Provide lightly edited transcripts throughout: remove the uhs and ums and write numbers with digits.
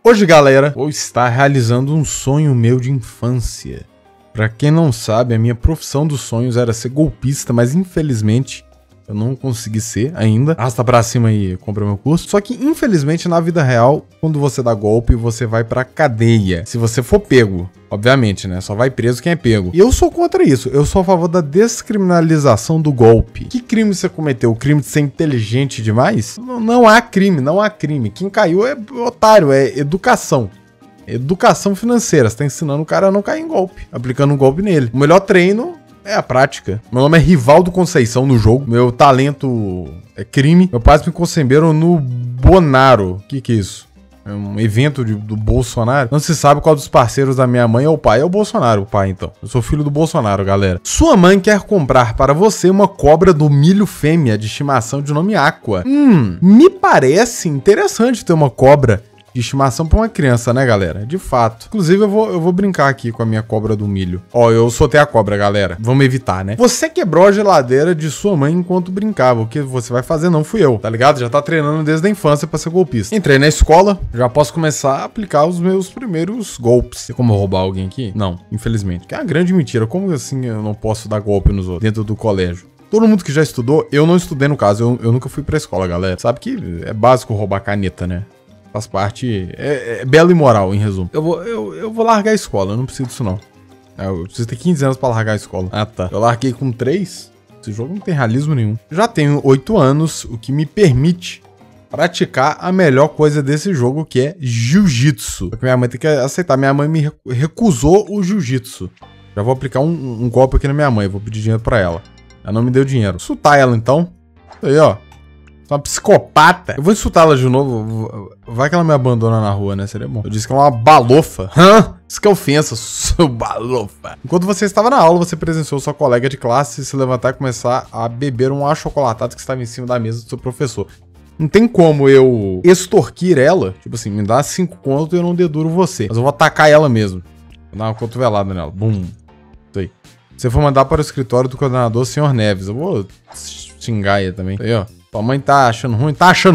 Hoje, galera, vou estar realizando um sonho meu de infância. Pra quem não sabe, a minha profissão dos sonhos era ser golpista, mas infelizmente eu não consegui ser ainda. Arrasta pra cima e compra meu curso. Só que, infelizmente, na vida real, quando você dá golpe, você vai pra cadeia. Se você for pego, obviamente, né? Só vai preso quem é pego. E eu sou contra isso. Eu sou a favor da descriminalização do golpe. Que crime você cometeu? O crime de ser inteligente demais? Não há crime, não há crime. Quem caiu é otário, é educação. Educação financeira. Você tá ensinando o cara a não cair em golpe, aplicando um golpe nele. O melhor treino é a prática. Meu nome é Rivaldo Conceição no jogo. Meu talento é crime. Meus pais me conceberam no Bonaro. O que é isso? É um evento do Bolsonaro. Não se sabe qual dos parceiros da minha mãe é o pai. É o Bolsonaro, o pai, então. Eu sou filho do Bolsonaro, galera. Sua mãe quer comprar para você uma cobra do milho fêmea de estimação de nome Aqua. Me parece interessante ter uma cobra de estimação pra uma criança, né, galera? De fato. Inclusive, eu vou brincar aqui com a minha cobra do milho. Ó, eu soltei a cobra, galera. Vamos evitar, né? Você quebrou a geladeira de sua mãe enquanto brincava. O que você vai fazer não fui eu, tá ligado? Já tá treinando desde a infância pra ser golpista. Entrei na escola, já posso começar a aplicar os meus primeiros golpes. Tem como roubar alguém aqui? Não, infelizmente. Que é uma grande mentira. Como assim eu não posso dar golpe nos outros dentro do colégio? Todo mundo que já estudou, eu não estudei no caso. Eu nunca fui pra escola, galera. Sabe que é básico roubar caneta, né? Faz parte, é belo e moral, em resumo. Eu vou largar a escola, eu não preciso disso não. Eu preciso ter 15 anos pra largar a escola. Ah, tá. Eu larguei com 3, esse jogo não tem realismo nenhum. Já tenho 8 anos, o que me permite praticar a melhor coisa desse jogo, que é jiu-jitsu. Só que minha mãe tem que aceitar, minha mãe me recusou o jiu-jitsu. Já vou aplicar um golpe aqui na minha mãe, vou pedir dinheiro pra ela. Ela não me deu dinheiro. Insultar ela então. Isso aí, ó. Uma psicopata. Eu vou insultá-la de novo. Vai que ela me abandona na rua, né? Seria bom. Eu disse que ela é uma balofa. Isso que é ofensa, seu balofa. Enquanto você estava na aula, você presenciou sua colega de classe se levantar e começar a beber um achocolatado que estava em cima da mesa do seu professor. Não tem como eu extorquir ela. Tipo assim, me dá 5 conto e eu não deduro você. Mas eu vou atacar ela mesmo. Vou dar uma cotovelada nela. Bum. Isso aí. Você for mandar para o escritório do coordenador, senhor Neves. Eu vou xingar ele também. Isso aí, ó. Tua mãe tá achando ruim,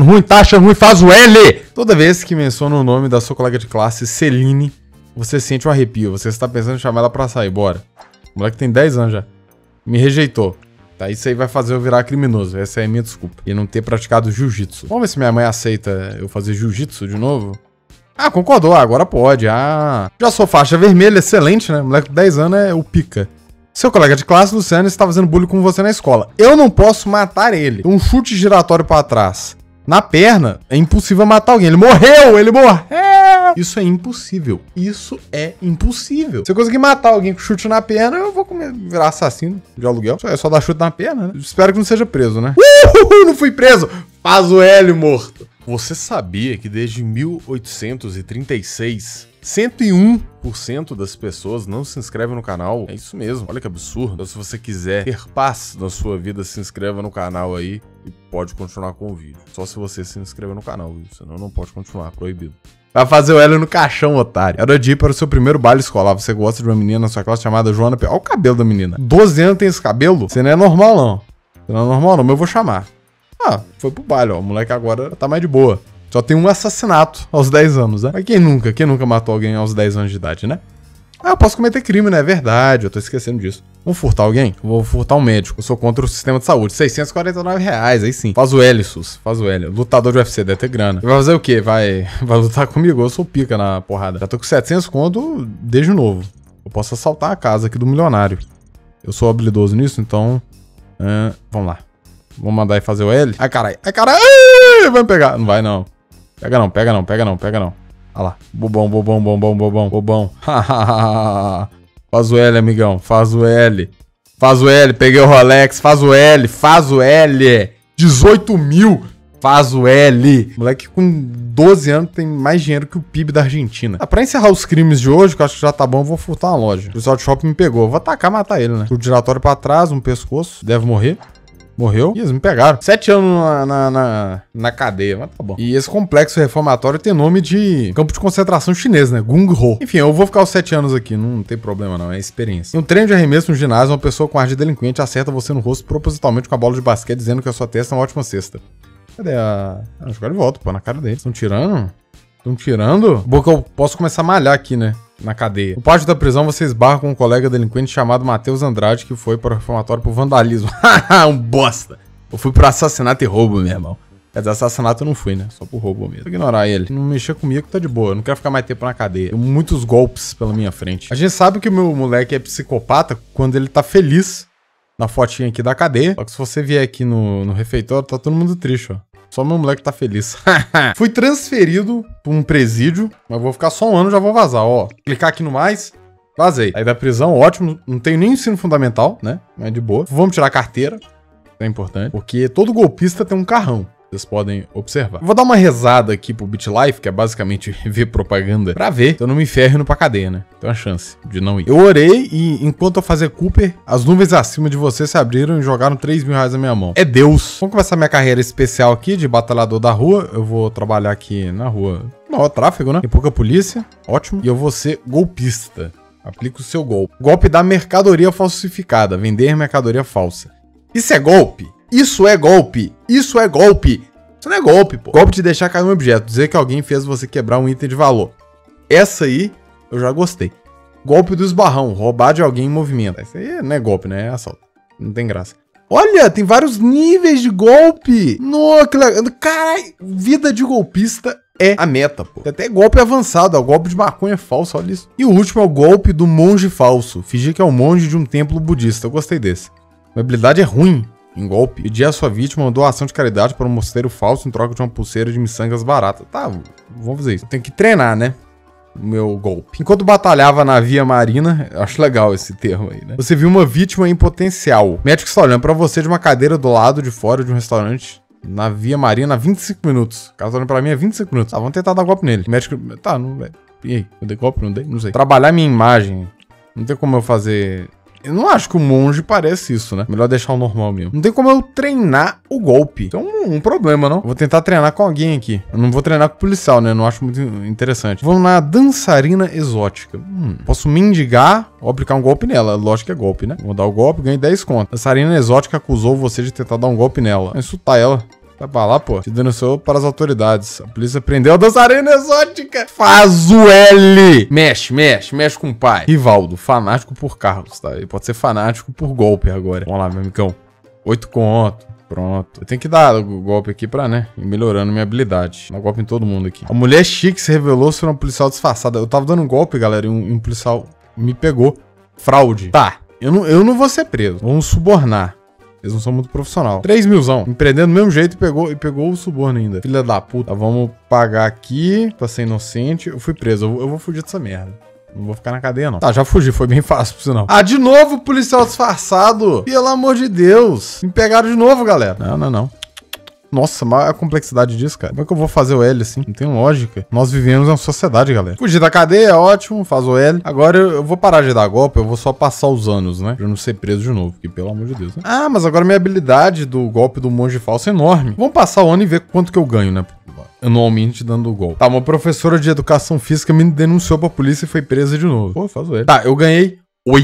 faz o L! Toda vez que menciona o nome da sua colega de classe, Celine, você sente um arrepio. Você está pensando em chamar ela pra sair, bora. O moleque tem 10 anos já. Me rejeitou. Tá, isso aí vai fazer eu virar criminoso. Essa é a minha desculpa. E não ter praticado jiu-jitsu. Vamos ver se minha mãe aceita eu fazer jiu-jitsu de novo. Ah, concordou, agora pode. Ah, já sou faixa vermelha, excelente, né? O moleque de 10 anos é o pica. Seu colega de classe, Luciano, está fazendo bullying com você na escola. Eu não posso matar ele. Um chute giratório pra trás na perna, é impossível matar alguém. Ele morreu! Isso é impossível. Isso é impossível. Se eu conseguir matar alguém com chute na perna, eu vou virar assassino de aluguel. É só dar chute na perna, né? Espero que não seja preso, né? Não fui preso! Faz o L, morto. Você sabia que desde 1836... 101% das pessoas não se inscrevem no canal. É isso mesmo, olha que absurdo. Então, se você quiser ter paz na sua vida, se inscreva no canal aí e pode continuar com o vídeo. Só se você se inscrever no canal, viu? Senão não pode continuar, proibido. Vai fazer o L no caixão, otário. Era de ir para o seu primeiro baile escolar. Você gosta de uma menina na sua classe chamada Joana P. Olha o cabelo da menina. 12 anos tem esse cabelo? Você não é normal, não. Você não é normal, não, mas eu vou chamar. Ah, foi pro baile, ó. O moleque agora tá mais de boa. Só tem um assassinato aos 10 anos, né? Mas quem nunca matou alguém aos 10 anos de idade, né? Ah, eu posso cometer crime, né? É verdade, eu tô esquecendo disso. Vamos furtar alguém? Vou furtar um médico. Eu sou contra o sistema de saúde. R$649, aí sim. Faz o L, Sus. Faz o L. Lutador de UFC, deve ter grana. Vai fazer o quê? Vai lutar comigo? Eu sou pica na porrada. Já tô com 700 conto desde novo. Eu posso assaltar a casa aqui do milionário. Eu sou habilidoso nisso, então... vamos lá. Vamos mandar aí fazer o L. Ai, caralho. Ai, caralho. Vai me pegar. Não vai, não. Pega não. Olha lá. Bobão. Faz o L, amigão. Faz o L. Peguei o Rolex. Faz o L. 18 mil. Faz o L. Moleque com 12 anos tem mais dinheiro que o PIB da Argentina. Pra encerrar os crimes de hoje, que eu acho que já tá bom, eu vou furtar uma loja. O pessoal de shopping me pegou. Eu vou atacar, matar ele, né? Chute giratório pra trás, um pescoço. Deve morrer. Morreu? Ih, eles me pegaram. 7 anos na cadeia, mas tá bom. E esse complexo reformatório tem nome de campo de concentração chinês, né? Gung Ho. Enfim, eu vou ficar os 7 anos aqui, não tem problema não, é experiência. Em um treino de arremesso no ginásio, uma pessoa com ar de delinquente acerta você no rosto propositalmente com a bola de basquete, dizendo que a sua testa é uma ótima cesta. Cadê a... jogar de volta, pô, na cara deles. Estão tirando? Estão tirando? Boa que eu posso começar a malhar aqui, né? Na cadeia. No pátio da prisão, você esbarra com um colega delinquente chamado Matheus Andrade, que foi para o reformatório por vandalismo. Haha, um bosta. Eu fui por assassinato e roubo, meu irmão. Quer dizer, assassinato eu não fui, né? Só por roubo mesmo. Vou ignorar ele. Não mexer comigo, tá de boa. Eu não quero ficar mais tempo na cadeia. Tem muitos golpes pela minha frente. A gente sabe que o meu moleque é psicopata quando ele tá feliz na fotinha aqui da cadeia. Só que se você vier aqui no refeitório, tá todo mundo triste, ó. Só meu moleque tá feliz. Fui transferido pra um presídio, mas vou ficar só um ano e já vou vazar, ó. Clicar aqui no mais, vazei. Aí da prisão, ótimo. Não tenho nem ensino fundamental, né? Mas de boa. Vamos tirar a carteira. É importante. Porque todo golpista tem um carrão. Vocês podem observar. Vou dar uma rezada aqui pro BitLife, que é basicamente ver propaganda, pra ver se eu não me ferro indo pra cadeia, né? Tem uma chance de não ir. Eu orei e, enquanto eu fazia Cooper, as nuvens acima de você se abriram e jogaram 3 mil reais na minha mão. É Deus. Vamos começar minha carreira especial aqui de batalhador da rua. Eu vou trabalhar aqui na rua. Não, é tráfego, né? Tem pouca polícia. Ótimo. E eu vou ser golpista. Aplica o seu golpe. Golpe da mercadoria falsificada. Vender mercadoria falsa. Isso é golpe? Isso é golpe! Isso é golpe! Isso não é golpe, pô. Golpe de deixar cair um objeto. Dizer que alguém fez você quebrar um item de valor. Essa aí, eu já gostei. Golpe do esbarrão. Roubar de alguém em movimento. Isso aí não é golpe, né? É assalto. Não tem graça. Olha, tem vários níveis de golpe. Nossa, que legal. Caralho, vida de golpista é a meta, pô. Tem até golpe avançado. É o golpe de maconha falso, olha isso. E o último é o golpe do monge falso. Fingir que é um monge de um templo budista. Eu gostei desse. A habilidade é ruim. Em golpe, pedir à sua vítima uma doação de caridade para um mosteiro falso em troca de uma pulseira de miçangas barata. Tá, vamos fazer isso. Eu tenho que treinar, né? O meu golpe. Enquanto batalhava na via marina, eu acho legal esse termo aí, né? Você viu uma vítima em potencial. O médico está olhando para você de uma cadeira do lado de fora de um restaurante na via marina há 25 minutos. O cara tá olhando pra mim há 25 minutos. Ah, vamos tentar dar golpe nele. O médico... Tá, não... E aí? Eu dei golpe? Não dei? Não sei. Trabalhar minha imagem. Não tem como eu fazer... Eu não acho que o monge parece isso, né? Melhor deixar o normal mesmo. Não tem como eu treinar o golpe. Então, um problema, não? Eu vou tentar treinar com alguém aqui. Eu não vou treinar com o policial, né? Eu não acho muito interessante. Vamos na dançarina exótica. Posso mendigar ou aplicar um golpe nela. Lógico que é golpe, né? Vou dar o golpe, ganhei 10 conto. Dançarina exótica acusou você de tentar dar um golpe nela. Vai insultar ela. Vai pra lá, pô. Te denunciou para as autoridades. A polícia prendeu a dançarina exótica. Faz o L. Mexe com o pai. Rivaldo, fanático por carros, tá? Ele pode ser fanático por golpe agora. Vamos lá, meu amigão. 8 conto. Pronto. Eu tenho que dar o golpe aqui pra, né? Ir melhorando minha habilidade. Dar golpe em todo mundo aqui. A mulher chique se revelou ser uma policial disfarçada. Eu tava dando um golpe, galera, e um policial me pegou. Fraude. Tá. Eu não vou ser preso. Vamos subornar. Eles não são muito profissional. 3 milzão. Empreendendo do mesmo jeito e pegou o suborno ainda. Filha da puta. Tá, vamos pagar aqui. Pra ser inocente. Eu fui preso. Eu vou fugir dessa merda. Não vou ficar na cadeia, não. Tá, já fugi. Foi bem fácil, por sinal. Ah, de novo policial disfarçado. Pelo amor de Deus. Me pegaram de novo, galera. Não. Nossa, mas a complexidade disso, cara. Como é que eu vou fazer o L assim? Não tem lógica. Nós vivemos em uma sociedade, galera. Fugir da cadeia, ótimo. Faz o L. Agora eu vou parar de dar golpe. Eu vou só passar os anos, né? Pra eu não ser preso de novo. Porque, pelo amor de Deus, né? Ah, mas agora minha habilidade do golpe do monge falso é enorme. Vamos passar o ano e ver quanto que eu ganho, né? Anualmente dando o golpe. Tá, uma professora de educação física me denunciou pra polícia e foi presa de novo. Pô, faz o L. Tá, eu ganhei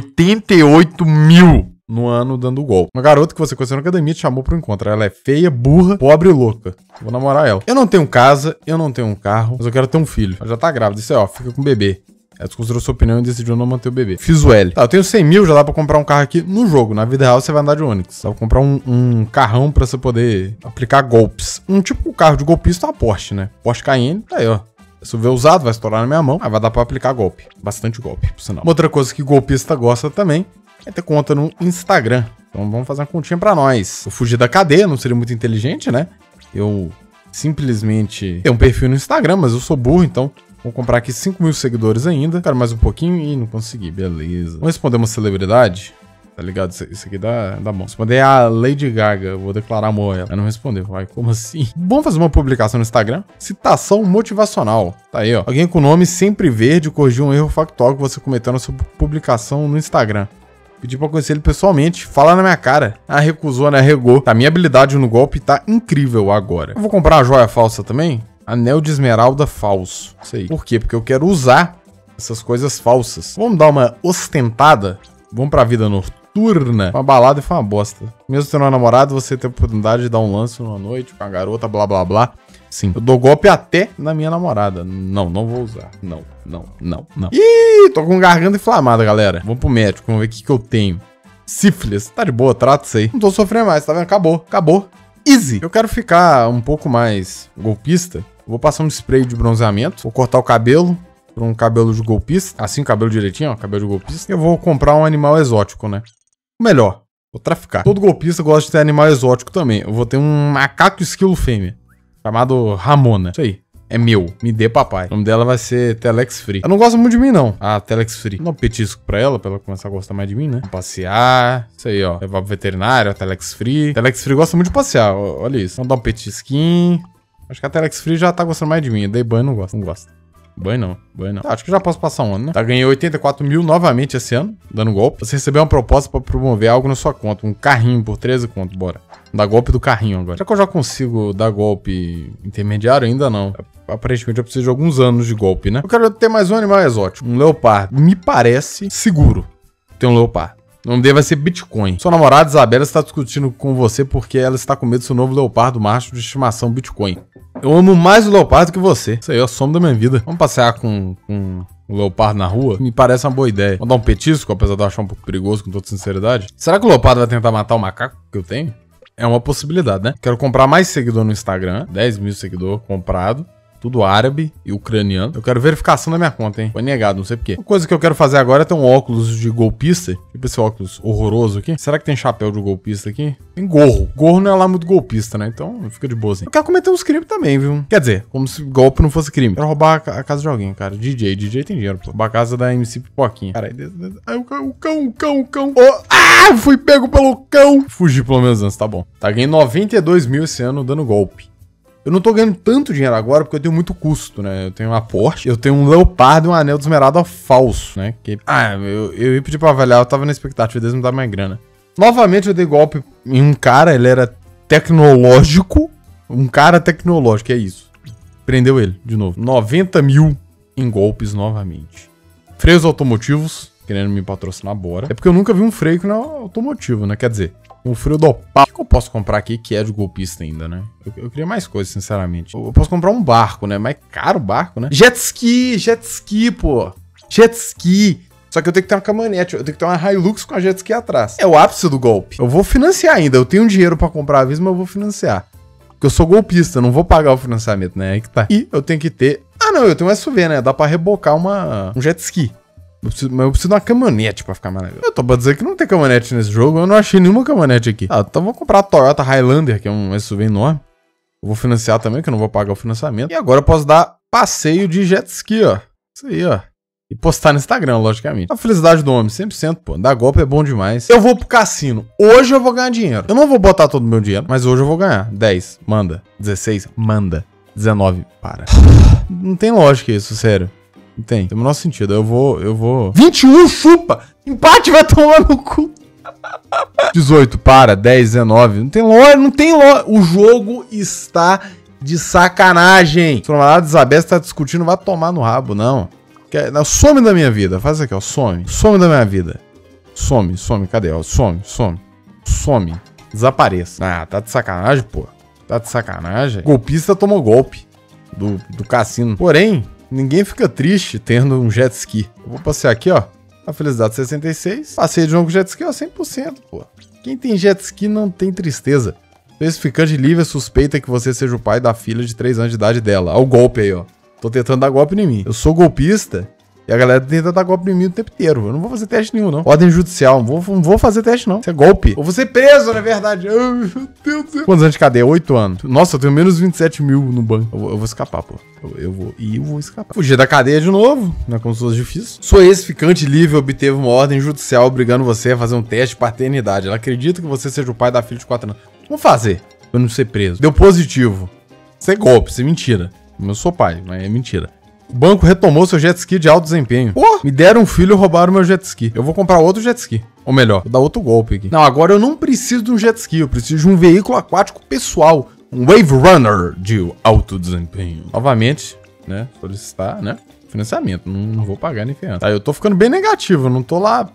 88 mil no ano dando golpe. Uma garota que você conheceu na academia te chamou pro encontro. Ela é feia, burra, pobre e louca. Vou namorar ela. Eu não tenho casa, eu não tenho um carro, mas eu quero ter um filho. Ela já tá grávida. Isso aí, ó, fica com o bebê. Ela desconsiderou sua opinião e decidiu não manter o bebê. Fiz o L. Tá, eu tenho 100 mil, já dá pra comprar um carro aqui no jogo. Na vida real, você vai andar de Onix. Dá pra comprar um carrão pra você poder aplicar golpes. Um tipo carro de golpista é uma Porsche, né? Porsche Cayenne, tá aí, ó. Se eu ver usado, vai estourar na minha mão. Aí vai dar pra aplicar golpe. Bastante golpe, por sinal. Uma outra coisa que golpista gosta também é ter conta no Instagram. Então vamos fazer uma continha pra nós. Eu fugi da cadeia, não seria muito inteligente, né? Eu simplesmente tenho um perfil no Instagram, mas eu sou burro, então vou comprar aqui 5 mil seguidores ainda. Quero mais um pouquinho e não consegui, beleza. Vamos responder uma celebridade? Tá ligado? Isso aqui dá bom. Responder a Lady Gaga, eu vou declarar amor a ela. Ela não respondeu, vai, como assim? Vamos fazer uma publicação no Instagram? Citação motivacional. Tá aí, ó. Alguém com o nome sempre verde corrigiu um erro factual que você cometeu na sua publicação no Instagram. Pedi pra conhecer ele pessoalmente, fala na minha cara. Ah, recusou, né? Regou. Tá, minha habilidade no golpe tá incrível agora. Eu vou comprar uma joia falsa também? Anel de esmeralda falso. Isso aí. Por quê? Porque eu quero usar essas coisas falsas. Vamos dar uma ostentada? Vamos pra vida noturna? Uma balada e foi uma bosta. Mesmo tendo uma namorada, você tem a oportunidade de dar um lance numa noite com a garota, blá blá blá. Sim. Eu dou golpe até na minha namorada. Não, não vou usar. Não. Ih, tô com garganta inflamada, galera. Vamos pro médico, vamos ver o que eu tenho. Sífilis. Tá de boa, trata isso aí. Não tô sofrendo mais, tá vendo? Acabou. Easy. Eu quero ficar um pouco mais golpista. Vou passar um spray de bronzeamento. Vou cortar o cabelo por um cabelo de golpista. Assim, o cabelo direitinho, ó. Cabelo de golpista. Eu vou comprar um animal exótico, né? Melhor. Vou traficar. Todo golpista gosta de ter animal exótico também. Eu vou ter um macaco esquilo fêmea. Chamado Ramona. Isso aí. É meu. Me dê papai. O nome dela vai ser Telex Free. Ela não gosta muito de mim, não. Ah, Telex Free. Vou dar um petisco pra ela começar a gostar mais de mim, né? Passear. Isso aí, ó. Levar pro veterinário, a Telex Free. Telex Free gosta muito de passear. Olha isso. Vamos dar um petisquinho. Acho que a Telex Free já tá gostando mais de mim. Eu dei banho, não gosta. Não gosta. Banho não. Tá, acho que já posso passar um ano, né? Tá, ganhei 84 mil novamente esse ano, dando golpe. Você recebeu uma proposta pra promover algo na sua conta. Um carrinho por 13 conto, bora. Dar golpe do carrinho agora. Será que eu já consigo dar golpe intermediário? Ainda não. Aparentemente eu preciso de alguns anos de golpe, né? Eu quero ter mais um animal exótico. Um leopardo. Me parece seguro ter um leopardo. O nome dele vai ser Bitcoin. Sua namorada Isabela está discutindo com você porque ela está com medo do seu novo leopardo macho de estimação Bitcoin. Eu amo mais o leopardo que você. Isso aí é o som da minha vida. Vamos passear com o leopardo na rua? Me parece uma boa ideia. Vamos dar um petisco, apesar de eu achar um pouco perigoso, com toda sinceridade. Será que o leopardo vai tentar matar o macaco que eu tenho? É uma possibilidade, né? Quero comprar mais seguidor no Instagram. 10 mil seguidor comprado. Tudo árabe e ucraniano. Eu quero verificação da minha conta, hein? Foi negado, não sei porquê. Uma coisa que eu quero fazer agora é ter um óculos de golpista. Tipo esse óculos horroroso aqui. Será que tem chapéu de golpista aqui? Tem gorro. Gorro não é lá muito golpista, né? Então fica de boa assim. Eu quero cometer uns crimes também, viu? Quer dizer, como se golpe não fosse crime. Quero roubar a casa de alguém, cara. DJ tem dinheiro, pô. Roubar a casa da MC Pipoquinha. Cara, aí o cão. Oh, ah! Fui pego pelo cão. Fugi pelo menos antes, tá bom. Tá, ganhei 92 mil esse ano dando golpe. Eu não tô ganhando tanto dinheiro agora porque eu tenho muito custo, né? Eu tenho uma Porsche, eu tenho um leopardo e um anel de esmeralda falso, né? Eu ia pedir pra avaliar, eu tava na expectativa deles me dar mais grana. Novamente eu dei golpe em um cara, ele era tecnológico. Um cara tecnológico, é isso. Prendeu ele, de novo. 90 mil em golpes novamente. Freios automotivos, querendo me patrocinar, bora. É porque eu nunca vi um freio que não é automotivo, né? Quer dizer... Um frio do pau. O que eu posso comprar aqui que é de golpista ainda, né? Eu queria mais coisas, sinceramente. Eu posso comprar um barco, né? Mais caro o barco, né? Jet ski, pô. Jet ski. Só que eu tenho que ter uma caminhonete. Eu tenho que ter uma Hilux com a jet ski atrás. É o ápice do golpe. Eu vou financiar ainda. Eu tenho dinheiro pra comprar a vez, mas eu vou financiar. Porque eu sou golpista, não vou pagar o financiamento, né? Aí que tá. E eu tenho que ter... Ah, não. Eu tenho um SUV, né? Dá pra rebocar um jet ski. Mas eu preciso de uma caminhonete pra ficar mais legal. Eu tô pra dizer que não tem caminhonete nesse jogo. Eu não achei nenhuma caminhonete aqui. Ah, então vou comprar a Toyota Highlander, que é um SUV enorme. Eu vou financiar também, que eu não vou pagar o financiamento. E agora eu posso dar passeio de jet ski, ó. Isso aí, ó. E postar no Instagram, logicamente. A felicidade do homem, 100%, pô. Dar golpe é bom demais. Eu vou pro cassino. Hoje eu vou ganhar dinheiro. Eu não vou botar todo o meu dinheiro, mas hoje eu vou ganhar. 10, manda. 16, manda. 19, para. Não tem lógica isso, sério. Tem o menor sentido. Eu vou... 21, chupa! Empate vai tomar no cu. 18, para. 10, 19. Não tem lógica. O jogo está de sacanagem. Sua namorada Isabela está discutindo, vai tomar no rabo, não. Some da minha vida. Faz aqui, ó. Some da minha vida. Some. Cadê, ó? Some. Desapareça. Ah, tá de sacanagem, pô. Tá de sacanagem. Golpista tomou golpe do cassino. Porém... Ninguém fica triste tendo um jet ski. Eu vou passear aqui, ó. A felicidade 66. Passei de novo com jet ski, ó. 100%, pô. Quem tem jet ski não tem tristeza. Especificante de Lívia suspeita que você seja o pai da filha de 3 anos de idade dela. Olha o golpe aí, ó. Tô tentando dar golpe em mim. Eu sou golpista e a galera tenta dar golpe em mim o tempo inteiro. Eu não vou fazer teste nenhum, não. Ordem judicial. Não vou fazer teste, não. Isso é golpe. Eu vou ser preso, na verdade. Ai, meu Deus do céu. Quantos anos de cadeia? 8 anos. Nossa, eu tenho menos 27 mil no banco. Eu vou escapar, pô. Eu vou escapar. Fugir da cadeia de novo. Não é como se fosse difícil. Sua ex-ficante Lívia obteve uma ordem judicial obrigando você a fazer um teste de paternidade. Ela acredita que você seja o pai da filha de 4 anos. Vamos fazer. Pra não ser preso. Deu positivo. Isso é golpe, isso é mentira. Eu sou pai, mas é mentira. O banco retomou seu jet ski de alto desempenho. Pô, me deram um filho e roubaram meu jet ski. Eu vou comprar outro jet ski. Ou melhor, vou dar outro golpe aqui. Não, agora eu não preciso de um jet ski. Eu preciso de um veículo aquático pessoal. Um Wave Runner de alto desempenho. Novamente, né? Solicitar, né? Financiamento. Não vou pagar nem ferrando. Tá, eu tô ficando bem negativo. Eu não tô lá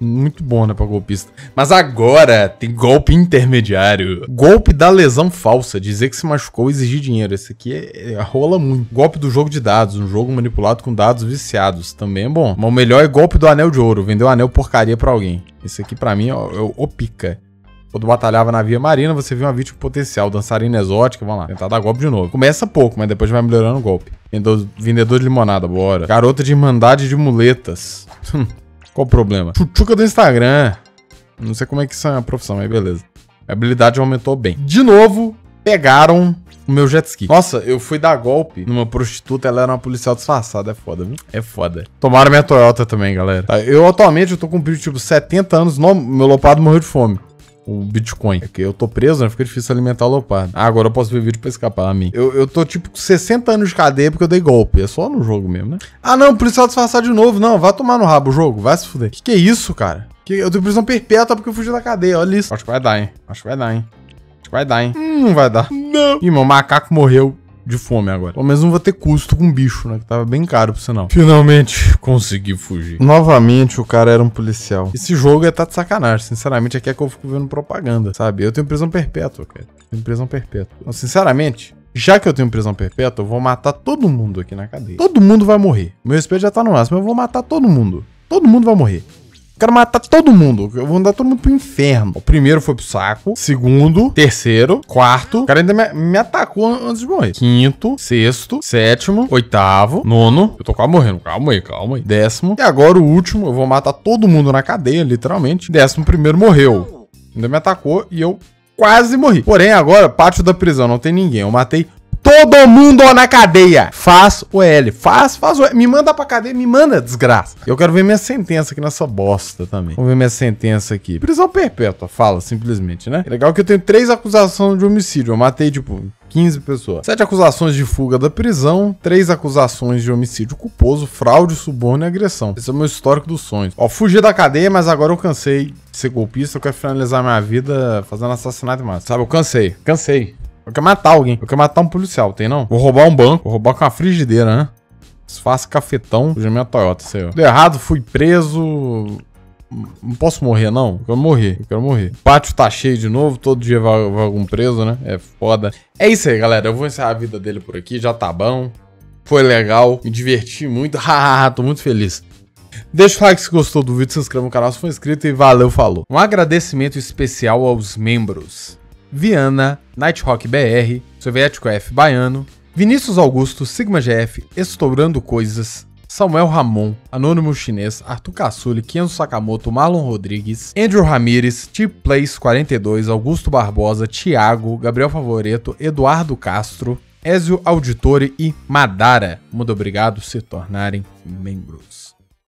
muito bom, né, pra golpista. Mas agora tem golpe intermediário. Golpe da lesão falsa, dizer que se machucou e exigir dinheiro. Esse aqui rola muito. Golpe do jogo de dados, um jogo manipulado com dados viciados, também é bom. Mas o melhor é golpe do anel de ouro, vender o anel porcaria pra alguém. Esse aqui pra mim é o pica. Quando batalhava na Via Marina, você viu uma vítima potencial, dançarina exótica, vamos lá, tentar dar golpe de novo. Começa pouco, mas depois vai melhorando o golpe. Vendedor de limonada, bora. Garota de irmandade de muletas. Qual o problema? Chuchuca do Instagram. Não sei como é que isso é uma profissão, mas beleza. A habilidade aumentou bem. De novo, pegaram o meu jet ski. Nossa, eu fui dar golpe numa prostituta, ela era uma policial disfarçada. É foda, viu? É foda. Tomaram minha Toyota também, galera. Eu atualmente tô cumprindo tipo 70 anos, meu lopado morreu de fome. O Bitcoin. É que eu tô preso, né? Fica difícil alimentar o leopardo. Ah, agora eu posso ver vídeo pra escapar a mim. Eu tô tipo com 60 anos de cadeia porque eu dei golpe. É só no jogo mesmo, né? Ah, não, policial disfarçado de novo. Não, vai tomar no rabo o jogo. Vai se fuder. Que é isso, cara? Eu tenho prisão perpétua porque eu fugi da cadeia. Olha isso. Acho que vai dar, hein? Acho que vai dar, hein? Acho que vai dar, hein? Não vai dar. Não. Ih, meu macaco morreu de fome agora. Pelo menos não vou ter custo com bicho, né? Que tava bem caro, por sinal. Finalmente consegui fugir. Novamente o cara era um policial. Esse jogo tá de sacanagem. Sinceramente, aqui é que eu fico vendo propaganda, sabe? Eu tenho prisão perpétua, cara. Tenho prisão perpétua. Então, sinceramente, já que eu tenho prisão perpétua, eu vou matar todo mundo aqui na cadeia. Todo mundo vai morrer. Meu respeito já tá no máximo, mas eu vou matar todo mundo. Todo mundo vai morrer. Quero matar todo mundo. Eu vou mandar todo mundo pro inferno. O primeiro foi pro saco. Segundo. Terceiro. Quarto. O cara ainda me atacou antes de morrer. Quinto. Sexto. Sétimo. Oitavo. Nono. Eu tô quase morrendo. Calma aí, calma aí. Décimo. E agora o último. Eu vou matar todo mundo na cadeia, literalmente. 11º morreu. Ainda me atacou e eu quase morri. Porém, agora, pátio da prisão. Não tem ninguém. Eu matei todo mundo na cadeia. Faz o L. Faz o L. Me manda pra cadeia, me manda, desgraça. Eu quero ver minha sentença aqui nessa bosta também. Vamos ver minha sentença aqui. Prisão perpétua, fala, simplesmente, né? É legal que eu tenho 3 acusações de homicídio. Eu matei, tipo, 15 pessoas. 7 acusações de fuga da prisão. 3 acusações de homicídio culposo, fraude, suborno e agressão. Esse é o meu histórico dos sonhos. Ó, fugi da cadeia, mas agora eu cansei de ser golpista. Eu quero finalizar minha vida fazendo assassinato e massa. Sabe, eu cansei. Eu quero matar alguém. Eu quero matar um policial, tem não? Vou roubar um banco. Vou roubar com uma frigideira, né? Desfaça cafetão. Fugi minha Toyota, sei lá. Deu errado, fui preso. Não posso morrer, não? Eu quero morrer. O pátio tá cheio de novo. Todo dia vai algum preso, né? É foda. É isso aí, galera. Eu vou encerrar a vida dele por aqui. Já tá bom. Foi legal. Me diverti muito. Hahaha, tô muito feliz. Deixa o like se gostou do vídeo. Se inscreva no canal se for inscrito. E valeu, falou. Um agradecimento especial aos membros: Viana, Nighthawk BR, Soviético F Baiano, Vinícius Augusto, Sigma GF, Estourando Coisas, Samuel Ramon, Anônimo Chinês, Arthur Cassuli, Kenzo Sakamoto, Marlon Rodrigues, Andrew Ramírez, Cheap Place 42, Augusto Barbosa, Thiago, Gabriel Favoreto, Eduardo Castro, Ezio Auditore e Madara. Muito obrigado por se tornarem membros.